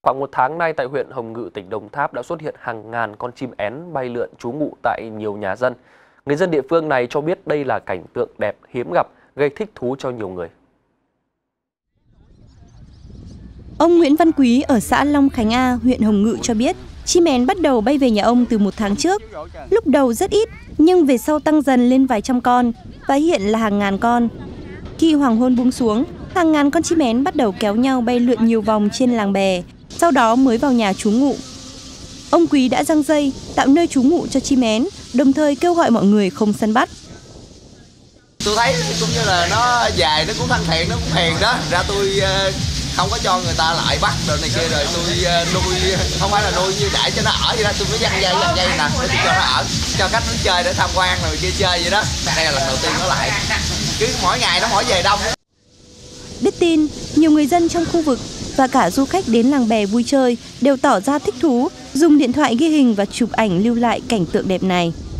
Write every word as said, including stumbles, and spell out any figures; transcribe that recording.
Khoảng một tháng nay tại huyện Hồng Ngự, tỉnh Đồng Tháp đã xuất hiện hàng ngàn con chim én bay lượn trú ngụ tại nhiều nhà dân. Người dân địa phương này cho biết đây là cảnh tượng đẹp hiếm gặp, gây thích thú cho nhiều người. Ông Nguyễn Văn Quý ở xã Long Khánh A, huyện Hồng Ngự cho biết, chim én bắt đầu bay về nhà ông từ một tháng trước. Lúc đầu rất ít, nhưng về sau tăng dần lên vài trăm con và hiện là hàng ngàn con. Khi hoàng hôn buông xuống, hàng ngàn con chim én bắt đầu kéo nhau bay lượn nhiều vòng trên làng bè, sau đó mới vào nhà trú ngụ. Ông Quý đã giăng dây, tạo nơi trú ngụ cho chim én, đồng thời kêu gọi mọi người không săn bắt. Tôi thấy cũng như là nó dài, nó cũng thân thiện, nó cũng hiền đó. Ra tôi không có cho người ta lại bắt đồ này kia, rồi tôi nuôi, không phải là nuôi như để cho nó ở vậy đó. Tôi mới giăng dây, giăng dây nè, để tôi cho nó ở, cho khách nó chơi để tham quan rồi kia chơi vậy đó. Đây là lần đầu tiên nó lại, cứ mỗi ngày nó mỗi về đông. Biết tin, nhiều người dân trong khu vực và cả du khách đến làng bè vui chơi đều tỏ ra thích thú, dùng điện thoại ghi hình và chụp ảnh lưu lại cảnh tượng đẹp này.